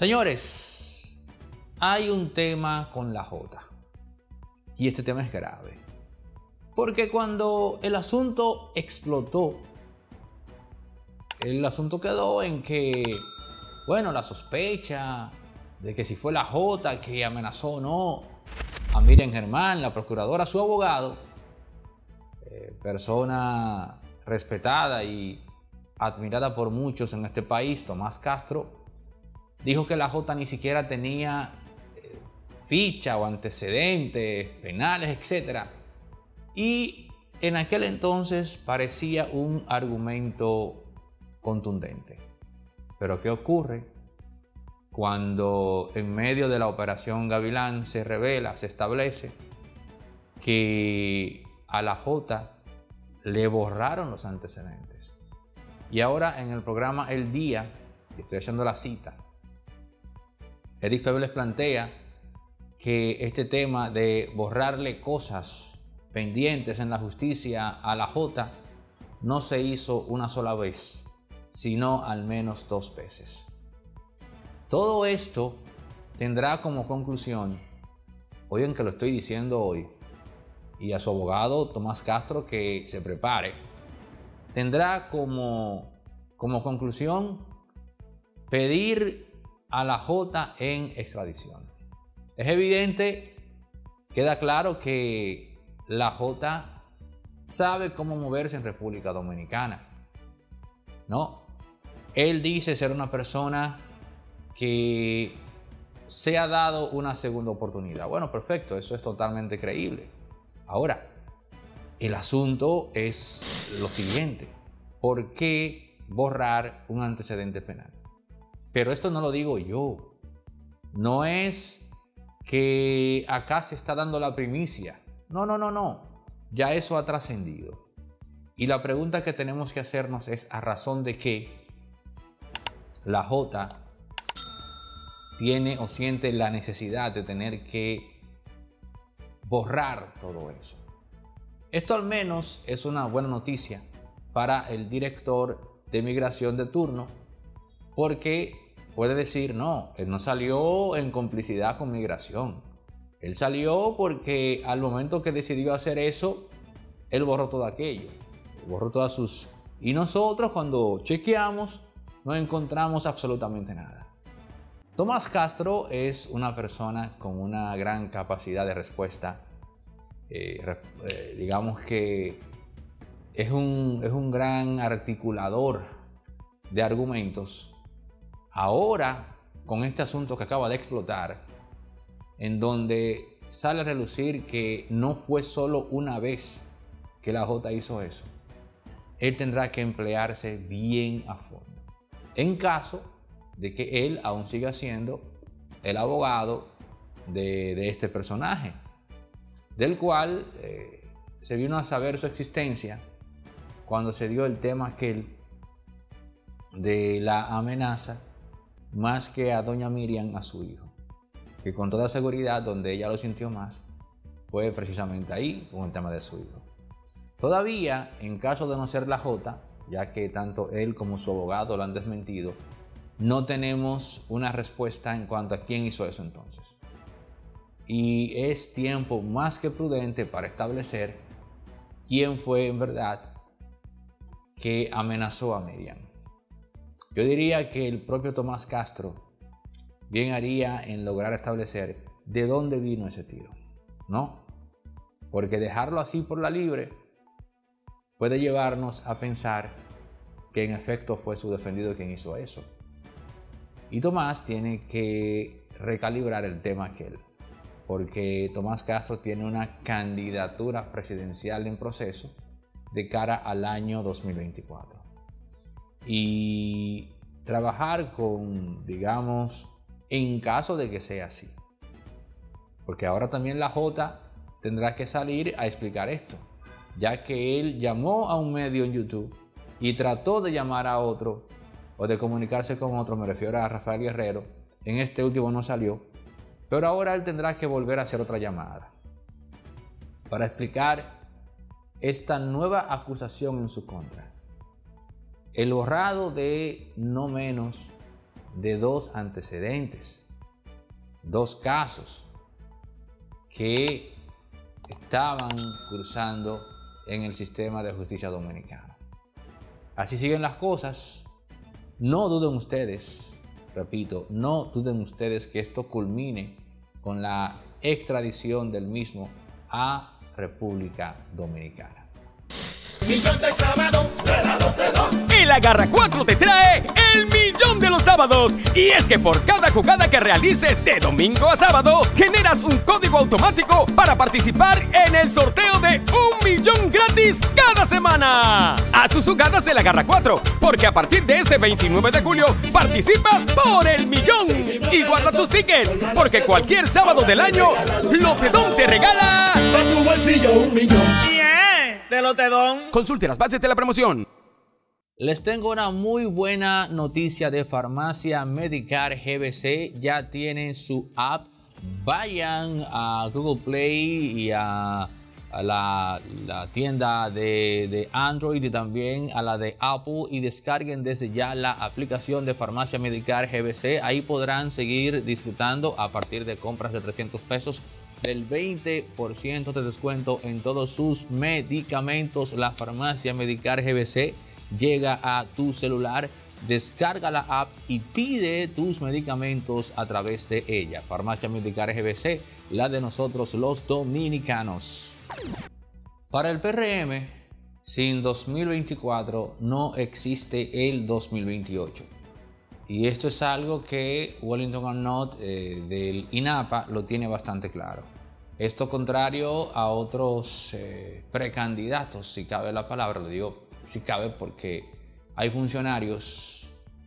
Señores, hay un tema con la Jota y este tema es grave porque cuando el asunto explotó, el asunto quedó en que, bueno, la sospecha de que si fue la Jota que amenazó o no a Miriam Germán, la procuradora, su abogado, persona respetada y admirada por muchos en este país, Tomás Castro, dijo que la Jota ni siquiera tenía ficha o antecedentes penales, etc. Y en aquel entonces parecía un argumento contundente. Pero ¿qué ocurre cuando en medio de la operación Gavilán se revela, se establece que a la Jota le borraron los antecedentes? Y ahora en el programa El Día, y estoy haciendo la cita, Edith Febles plantea que este tema de borrarle cosas pendientes en la justicia a la Jota no se hizo una sola vez, sino al menos 2 veces. Todo esto tendrá como conclusión, oigan que lo estoy diciendo hoy, y a su abogado Tomás Castro que se prepare, tendrá como conclusión pedir a la Jota en extradición. Es evidente, queda claro que la Jota sabe cómo moverse en República Dominicana, ¿no? Él dice ser una persona que se ha dado una segunda oportunidad. Bueno, perfecto, eso es totalmente creíble. Ahora, el asunto es lo siguiente: ¿por qué borrar un antecedente penal? Pero esto no lo digo yo, no es que acá se está dando la primicia, no, ya eso ha trascendido. Y la pregunta que tenemos que hacernos es a razón de qué la Jota tiene o siente la necesidad de tener que borrar todo eso. Esto al menos es una buena noticia para el director de migración de turno, porque puede decir, no, él no salió en complicidad con migración. Él salió porque al momento que decidió hacer eso, él borró todo aquello, borró todas sus... Y nosotros cuando chequeamos no encontramos absolutamente nada. Tomás Castro es una persona con una gran capacidad de respuesta. Digamos que es un gran articulador de argumentos. Ahora, con este asunto que acaba de explotar, en donde sale a relucir que no fue solo una vez que la Jota hizo eso, él tendrá que emplearse bien a fondo, en caso de que él aún siga siendo el abogado de este personaje, del cual se vino a saber su existencia cuando se dio el tema aquel de la amenaza, más que a doña Miriam, a su hijo, que con toda seguridad donde ella lo sintió más fue precisamente ahí, con el tema de su hijo. Todavía, en caso de no ser la Jota, ya que tanto él como su abogado lo han desmentido, no tenemos una respuesta en cuanto a quién hizo eso entonces. Y es tiempo más que prudente para establecer quién fue en verdad que amenazó a Miriam. Yo diría que el propio Tomás Castro bien haría en lograr establecer de dónde vino ese tiro, ¿no? Porque dejarlo así por la libre puede llevarnos a pensar que en efecto fue su defendido quien hizo eso. Y Tomás tiene que recalibrar el tema aquel, porque Tomás Castro tiene una candidatura presidencial en proceso de cara al año 2024. Y trabajar con, digamos, en caso de que sea así. Porque ahora también la Jota tendrá que salir a explicar esto, ya que él llamó a un medio en YouTube y trató de llamar a otro o de comunicarse con otro, me refiero a Rafael Guerrero, en este último no salió, pero ahora él tendrá que volver a hacer otra llamada para explicar esta nueva acusación en su contra. El borrado de no menos de 2 antecedentes, 2 casos que estaban cruzando en el sistema de justicia dominicano. Así siguen las cosas. No duden ustedes, repito, no duden ustedes que esto culmine con la extradición del mismo a República Dominicana. Millón del sábado, de la Lotedón. El Agarra 4 te trae el millón de los sábados. Y es que por cada jugada que realices de domingo a sábado, generas un código automático para participar en el sorteo de 1 millón gratis cada semana. Haz tus jugadas del Agarra 4, porque a partir de este 29 de julio participas por el millón. Y guarda tus tickets, porque cualquier sábado del año, Lotedón te regala Pa' tu bolsillo 1 millón. de Lotedón. Consulte las bases de la promoción. Les tengo una muy buena noticia de Farmacia Medicare GBC. Ya tienen su app. Vayan a Google Play y a la tienda de Android y también a la de Apple y descarguen desde ya la aplicación de Farmacia Medicare GBC. Ahí podrán seguir disfrutando a partir de compras de 300 pesos del 20% de descuento en todos sus medicamentos. La Farmacia Medicare GBC llega a tu celular. Descarga la app y pide tus medicamentos a través de ella. Farmacia Medicare GBC, la de nosotros los dominicanos. Para el PRM, sin 2024 no existe el 2028. Y esto es algo que Wellington Arnott del INAPA lo tiene bastante claro. Esto contrario a otros precandidatos, si cabe la palabra, lo digo si cabe porque hay funcionarios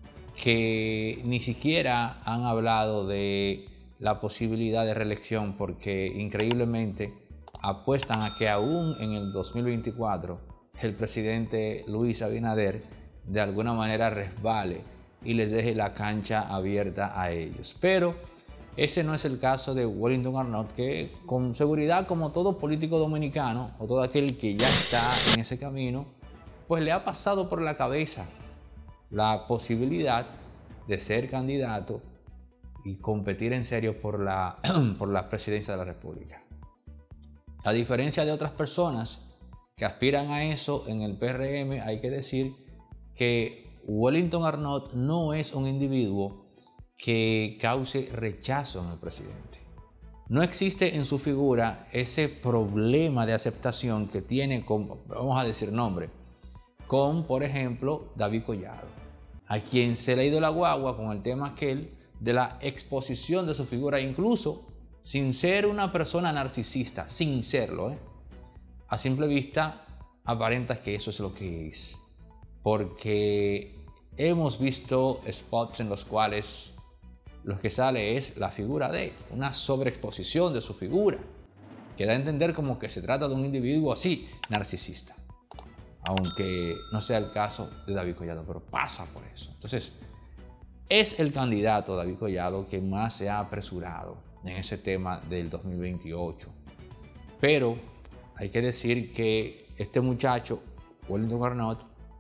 que ni siquiera han hablado de la posibilidad de reelección porque increíblemente apuestan a que aún en el 2024 el presidente Luis Abinader de alguna manera resbale y les deje la cancha abierta a ellos. Pero ese no es el caso de Wellington Arnott, que con seguridad, como todo político dominicano o todo aquel que ya está en ese camino, pues le ha pasado por la cabeza la posibilidad de ser candidato y competir en serio por la presidencia de la República. A diferencia de otras personas que aspiran a eso en el PRM, hay que decir que Wellington Arnott no es un individuo que cause rechazo en el presidente. No existe en su figura ese problema de aceptación que tiene con, vamos a decir nombre, con, por ejemplo, David Collado, a quien se le ha ido la guagua con el tema aquel de la exposición de su figura, incluso sin ser una persona narcisista, sin serlo, a simple vista aparenta que eso es lo que es, porque hemos visto spots en los cuales lo que sale es la figura de él, una sobreexposición de su figura, que da a entender como que se trata de un individuo así, narcisista, aunque no sea el caso de David Collado, pero pasa por eso. Entonces, es el candidato David Collado que más se ha apresurado en ese tema del 2028. Pero hay que decir que este muchacho, Wellington Arnott,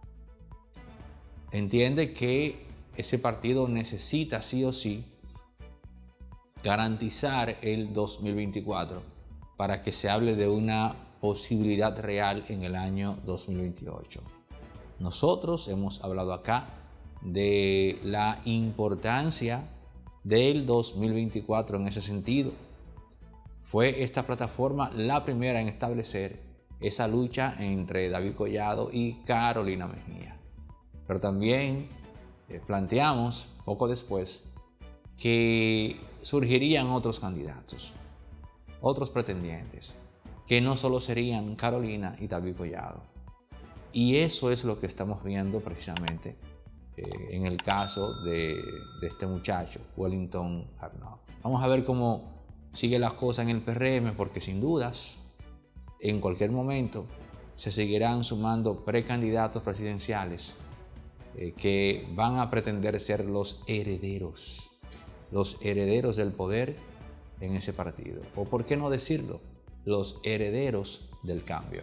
entiende que ese partido necesita sí o sí garantizar el 2024 para que se hable de una posibilidad real en el año 2028. Nosotros hemos hablado acá de la importancia del 2024 en ese sentido. Fue esta plataforma la primera en establecer esa lucha entre David Collado y Carolina Mejía. Pero también planteamos poco después que surgirían otros candidatos, otros pretendientes, que no solo serían Carolina y David Collado. Y eso es lo que estamos viendo precisamente en el caso de este muchacho, Wellington Arnott. Vamos a ver cómo sigue la cosa en el PRM, porque sin dudas, en cualquier momento, se seguirán sumando precandidatos presidenciales que van a pretender ser los herederos del poder en ese partido. O por qué no decirlo, los herederos del cambio.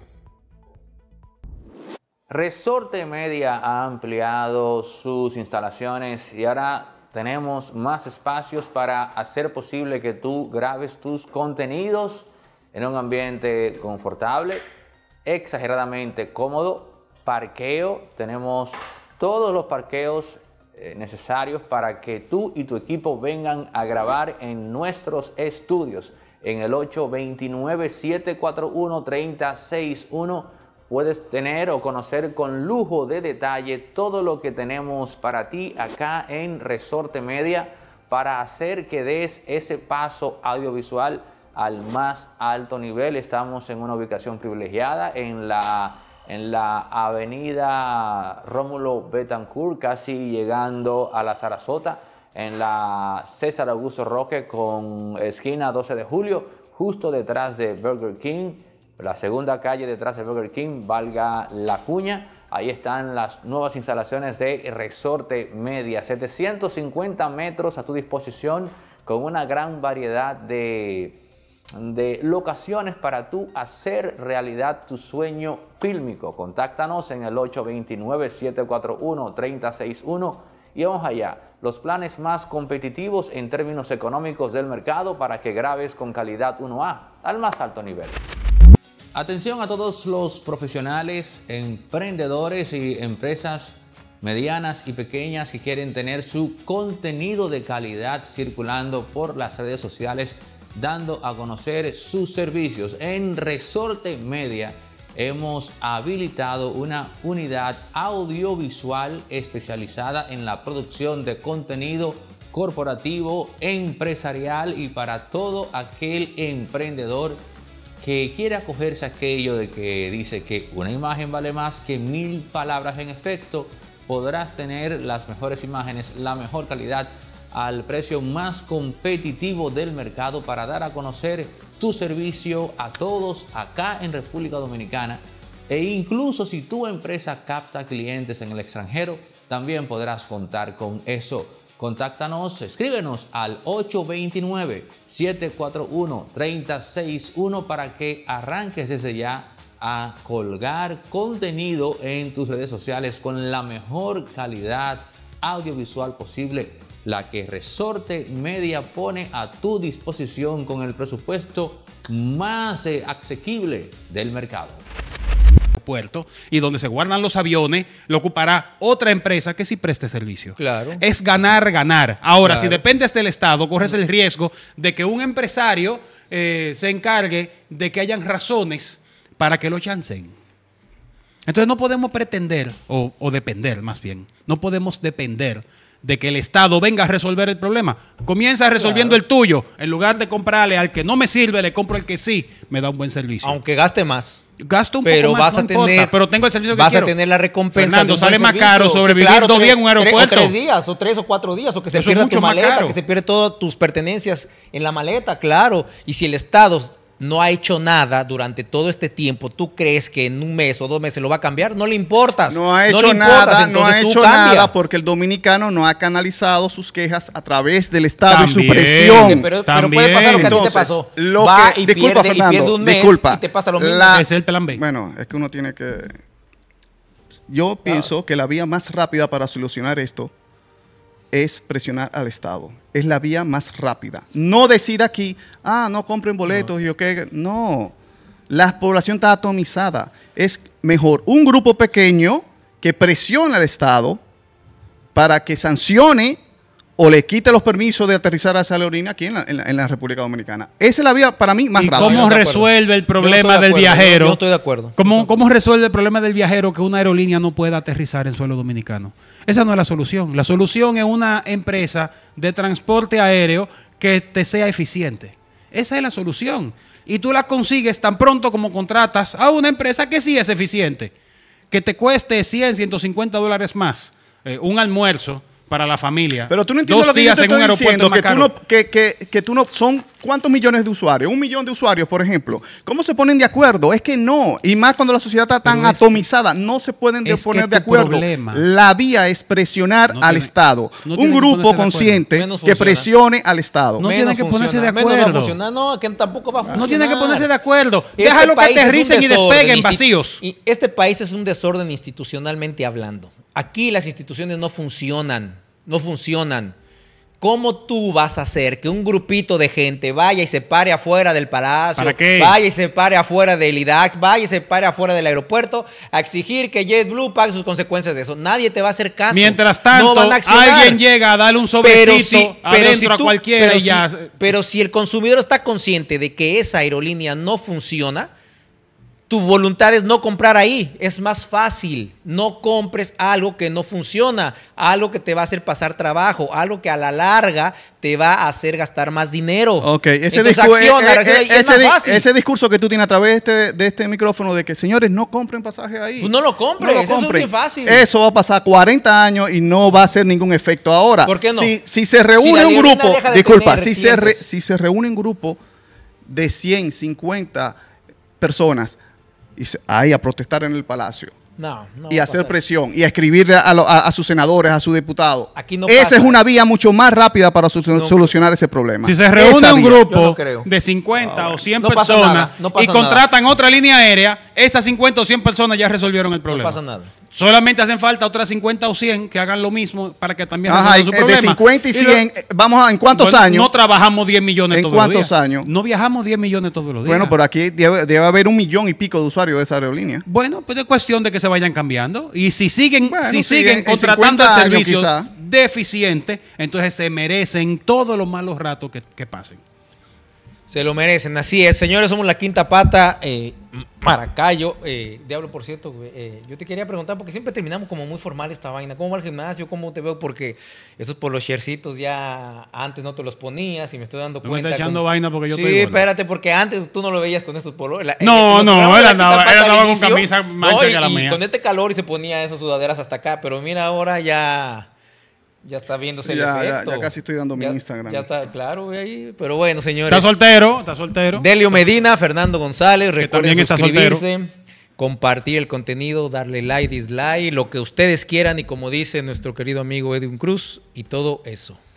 Resorte Media ha ampliado sus instalaciones y ahora tenemos más espacios para hacer posible que tú grabes tus contenidos en un ambiente confortable, exageradamente cómodo, parqueo, tenemos todos los parqueos necesarios para que tú y tu equipo vengan a grabar en nuestros estudios. En el 829-741-3061 puedes tener o conocer con lujo de detalle todo lo que tenemos para ti acá en Resorte Media para hacer que des ese paso audiovisual al más alto nivel. Estamos en una ubicación privilegiada en la avenida Rómulo Betancourt, casi llegando a la Sarasota, en la César Augusto Roque con esquina 12 de julio, justo detrás de Burger King, la segunda calle detrás de Burger King, valga la cuña. Ahí están las nuevas instalaciones de Resorte Media, 750 metros a tu disposición con una gran variedad de locaciones para tú hacer realidad tu sueño fílmico. Contáctanos en el 829-741-3061 y vamos allá. Los planes más competitivos en términos económicos del mercado para que grabes con calidad 1A al más alto nivel. Atención a todos los profesionales, emprendedores y empresas medianas y pequeñas que quieren tener su contenido de calidad circulando por las redes sociales, dando a conocer sus servicios. En Resorte Media hemos habilitado una unidad audiovisual especializada en la producción de contenido corporativo, empresarial y para todo aquel emprendedor que quiera acogerse a aquello de que dice que una imagen vale más que 1000 palabras. En efecto, podrás tener las mejores imágenes, la mejor calidad al precio más competitivo del mercado para dar a conocer tu servicio a todos acá en República Dominicana. E incluso si tu empresa capta clientes en el extranjero, también podrás contar con eso. Contáctanos, escríbenos al 829-741-3061 para que arranques desde ya a colgar contenido en tus redes sociales con la mejor calidad audiovisual posible, la que Resorte Media pone a tu disposición con el presupuesto más asequible del mercado. Puerto y donde se guardan los aviones, lo ocupará otra empresa que sí preste servicio. Claro. Es ganar, ganar. Ahora, Claro. si dependes del Estado, corres el riesgo de que un empresario se encargue de que hayan razones para que lo chancen. Entonces no podemos pretender, o depender más bien, no podemos depender de que el Estado venga a resolver el problema. Comienza resolviendo el tuyo. En lugar de comprarle al que no me sirve, le compro el que sí me da un buen servicio. Aunque gaste más. Gasto un Pero poco más, vas a no importa, tener, pero tengo el servicio que vas quiero. a tener la recompensa. Fernando, de un buen sale más servicio. caro sobrevivir claro, 2 días en un aeropuerto. O 3 días, o 3 o 4 días, o que se Eso es pierda mucho tu más maleta, caro. que se pierda todas tus pertenencias en la maleta, claro. Y si el Estado no ha hecho nada durante todo este tiempo, ¿tú crees que en un mes o 2 meses lo va a cambiar? No le importas. No ha le hecho importas, nada, no entonces ha tú hecho cambia. nada porque el dominicano no ha canalizado sus quejas a través del Estado y su También. presión. Pero También. puede pasar lo que a ti te Entonces, pasó. lo Va que- y disculpa, pierde, Fernando, y pierde un mes disculpa. y te pasa lo mismo. Ese es el plan B. Bueno, es que uno tiene que... Yo pienso que la vía más rápida para solucionar esto es presionar al Estado. Es la vía más rápida. No decir aquí, no compren boletos y ok. No. La población está atomizada. Es mejor un grupo pequeño que presione al Estado para que sancione o le quite los permisos de aterrizar a esa aerolínea aquí en la República Dominicana. Esa es la vía para mí más ¿Y rápida. cómo Yo estoy de acuerdo. resuelve el Yo problema estoy de del acuerdo, viajero? yo no estoy de acuerdo. ¿Cómo resuelve el problema del viajero que una aerolínea no pueda aterrizar en suelo dominicano? Esa no es la solución. La solución es una empresa de transporte aéreo que te sea eficiente. Esa es la solución. Y tú la consigues tan pronto como contratas a una empresa que sí es eficiente. Que te cueste 100, 150 dólares más un almuerzo para la familia. Pero tú no entiendes 2 lo que yo días te en un estoy aeropuerto diciendo, es más caro. que tú no son ¿cuántos millones de usuarios? 1 millón de usuarios, por ejemplo. ¿Cómo se ponen de acuerdo? Es que no. Y más cuando la sociedad está tan Pero es atomizada, no se pueden es poner que de tu acuerdo. problema- La vía es presionar No al tiene- Estado. no Un tiene que grupo ponerse de acuerdo. consciente Menos que funciona. presione al Estado. No tiene que ponerse de Menos va a acuerdo. funcionar. No, que tampoco va a funcionar. No tiene que ponerse de acuerdo. Este Déjalo que país es un aterricen y desorden despeguen vacíos. Y este país es un desorden institucionalmente hablando. Aquí las instituciones no funcionan. No funcionan. ¿Cómo tú vas a hacer que un grupito de gente vaya y se pare afuera del palacio, ¿Para qué? vaya y se pare afuera del IDAX, vaya y se pare afuera del aeropuerto a exigir que JetBlue pague sus consecuencias de eso? Nadie te va a hacer caso. Mientras tanto, no van a accionar. alguien llega a darle un sobrecito adentro a cualquiera y ya. Pero si el consumidor está consciente de que esa aerolínea no funciona, tu voluntad es no comprar ahí. Es más fácil. No compres algo que no funciona, algo que te va a hacer pasar trabajo, algo que a la larga te va a hacer gastar más dinero. Ok, ese discurso que tú tienes a través de este micrófono de que, señores, no compren pasaje ahí. Pues no lo compres, eso es bien fácil. Eso va a pasar 40 años y no va a hacer ningún efecto ahora. ¿Por qué no? Si se reúne un grupo, disculpa, si clientes. si se reúne un grupo de 100, 50 personas y ahí a protestar en el palacio y a hacer presión y a escribirle a sus senadores, a sus diputados. Aquí no Esa pasa es una eso. vía mucho más rápida para solucionar ese problema. Si se reúne Esa un vía. grupo Yo no creo. de 50 o 100 No pasa personas nada, no pasa y contratan otra línea aérea, esas 50 o 100 personas ya resolvieron el problema. No pasa nada. Solamente hacen falta otras 50 o 100 que hagan lo mismo para que también Ajá, resuelvan su problema. de 50 y 100, vamos a, ¿en cuántos Bueno, años? No trabajamos 10 millones ¿En todos los días. cuántos años? No viajamos 10 millones todos los días. Bueno, pero aquí debe haber 1 millón y pico de usuarios de esa aerolínea. Bueno, pues es cuestión de que se vayan cambiando. Y si siguen, Bueno, si sí, siguen en contratando 50 el años servicio quizá. deficiente, entonces se merecen todos los malos ratos que pasen. Se lo merecen, así es. Señores, somos la quinta pata. Maracayo, Diablo, por cierto, yo te quería preguntar, porque siempre terminamos como muy formal esta vaina. ¿Cómo va el gimnasio? ¿Cómo te veo? Porque esos por los sharecitos ya antes no te los ponías y me estoy dando No me cuenta. estás echando vaina porque yo sí, estoy gordo. espérate, porque antes tú no lo veías con estos polos. No, en los programas él de la andaba Quinta Pata al con inicio, camisa mancha que la y mía. con este calor y se ponía esas sudaderas hasta acá, pero mira ahora ya está viéndose el efecto. Ya casi estoy dando mi Instagram. Ya está, claro, ahí. Pero bueno, señores. Está soltero. Delio Medina, Fernando González, recuerden también está suscribirse, compartir el contenido, darle like, dislike, lo que ustedes quieran y como dice nuestro querido amigo Edwin Cruz y todo eso.